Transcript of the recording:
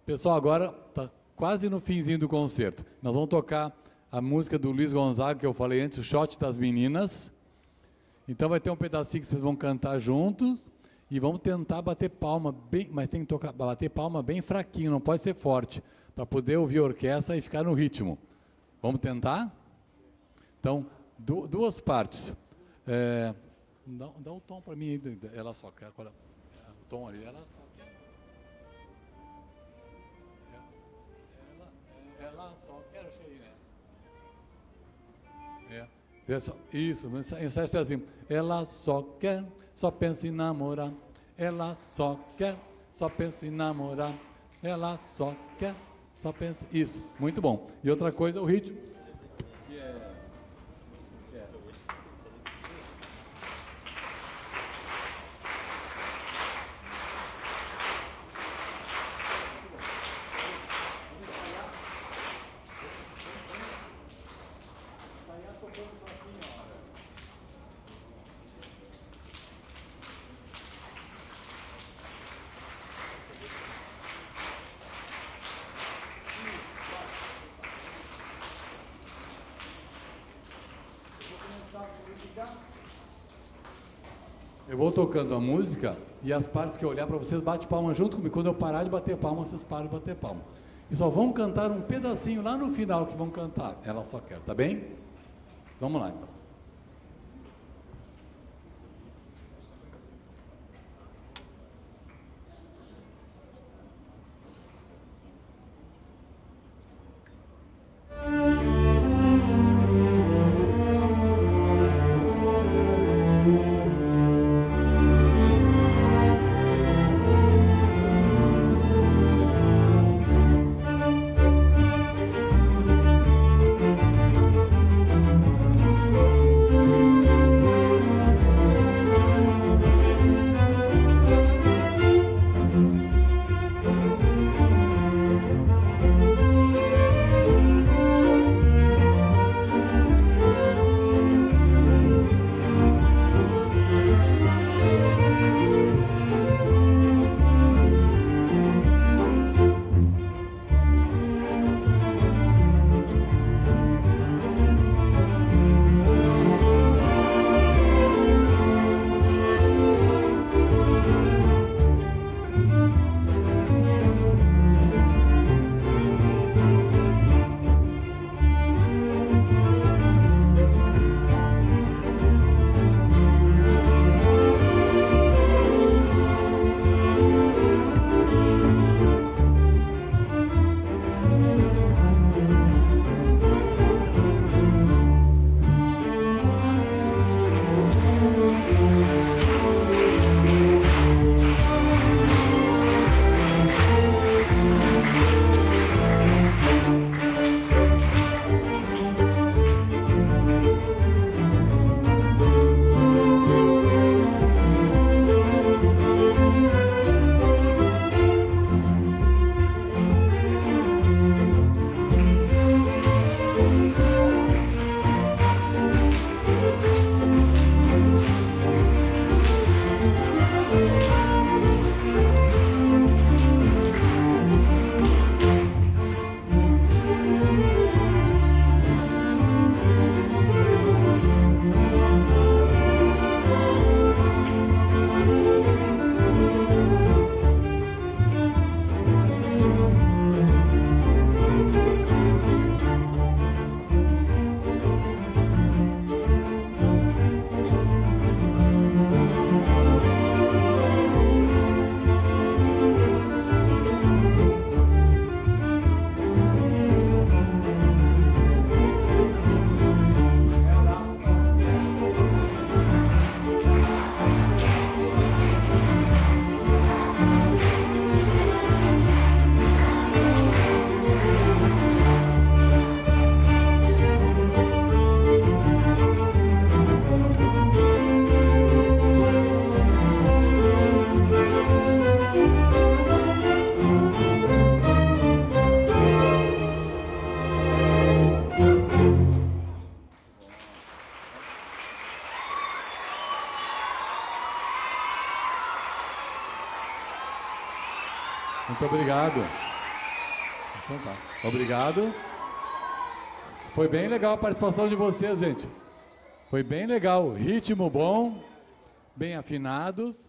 Pessoal, agora está quase no finzinho do concerto. Nós vamos tocar a música do Luiz Gonzaga, que eu falei antes, o Shot das Meninas. Então vai ter um pedacinho que vocês vão cantar juntos e vamos tentar bater palma bem, mas tem que bater palma bem fraquinho, não pode ser forte, para poder ouvir a orquestra e ficar no ritmo. Vamos tentar? Então, duas partes. Dá o tom para mim, ela só quer. O tom ali, ela só quer. Ela só quer o cheio, né? Isso, ensaios assim. Ela só quer, só pensa em namorar. Ela só quer, só pensa em namorar. Ela só quer, só pensa. Isso, muito bom. E outra coisa, o ritmo. Eu vou tocando a música e as partes que eu olhar para vocês, bate palma junto comigo. Quando eu parar de bater palma, vocês param de bater palma. E só vão cantar um pedacinho lá no final que vão cantar. Ela só quer, tá bem? Vamos lá, então. Muito obrigado. Então tá. Obrigado. Foi bem legal a participação de vocês, gente. Foi bem legal. Ritmo bom, bem afinados.